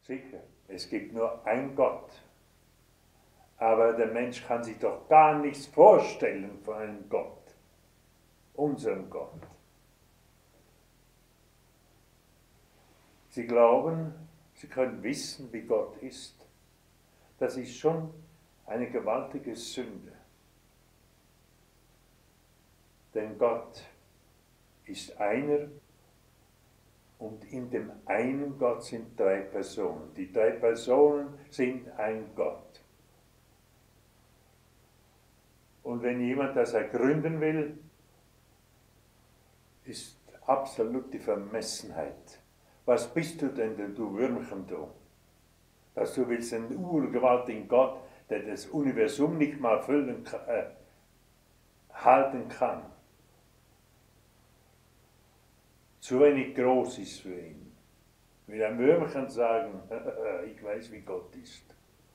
Sicher, es gibt nur einen Gott. Aber der Mensch kann sich doch gar nichts vorstellen von einem Gott, unserem Gott. Sie glauben, sie können wissen, wie Gott ist. Das ist schon eine gewaltige Sünde. Denn Gott ist einer und in dem einen Gott sind drei Personen. Die drei Personen sind ein Gott. Und wenn jemand das ergründen will, ist absolute Vermessenheit. Was bist du denn, du Würmchen, du? Dass du willst einen urgewaltigen Gott, der das Universum nicht mal halten kann. Zu wenig groß ist für ihn. Will ein Würmchen sagen, ich weiß, wie Gott ist.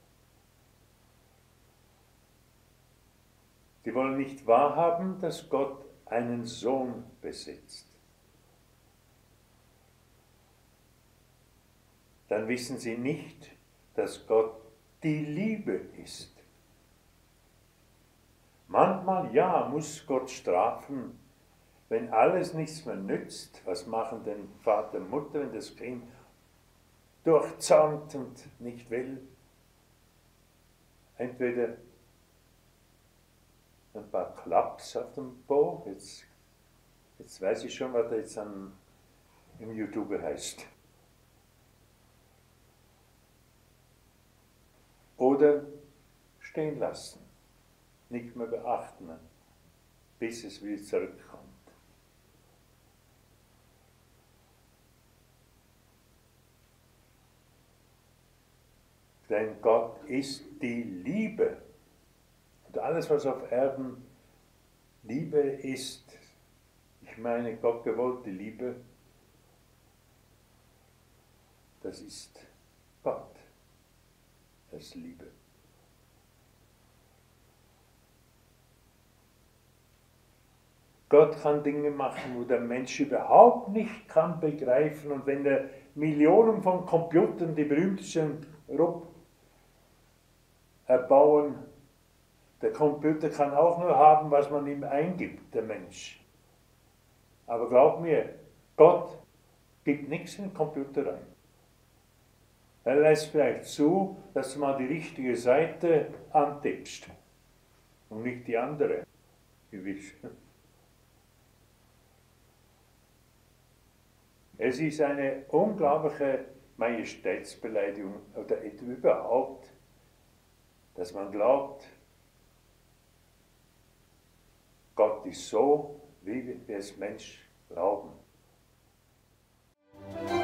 Sie wollen nicht wahrhaben, dass Gott einen Sohn besitzt. Dann wissen sie nicht, dass Gott die Liebe ist. Manchmal, ja, muss Gott strafen, wenn alles nichts mehr nützt. Was machen denn Vater und Mutter, wenn das Kind durchzahnt und nicht will? Entweder ein paar Klaps auf dem Po, jetzt weiß ich schon, was der jetzt im YouTube heißt. Oder stehen lassen, nicht mehr beachten, bis es wieder zurückkommt. Denn Gott ist die Liebe. Und alles, was auf Erden Liebe ist, ich meine Gott gewollte Liebe, das ist Gott, das Liebe. Gott kann Dinge machen, wo der Mensch überhaupt nicht kann begreifen. Und wenn er Millionen von Computern, die berühmtesten erbauen, der Computer kann auch nur haben, was man ihm eingibt, der Mensch. Aber glaub mir, Gott gibt nichts in den Computer rein. Er lässt vielleicht zu, dass du mal die richtige Seite antippst und nicht die andere. Gewiss. Es ist eine unglaubliche Majestätsbeleidigung oder überhaupt, dass man glaubt, Gott ist so, wie wir es Mensch glauben.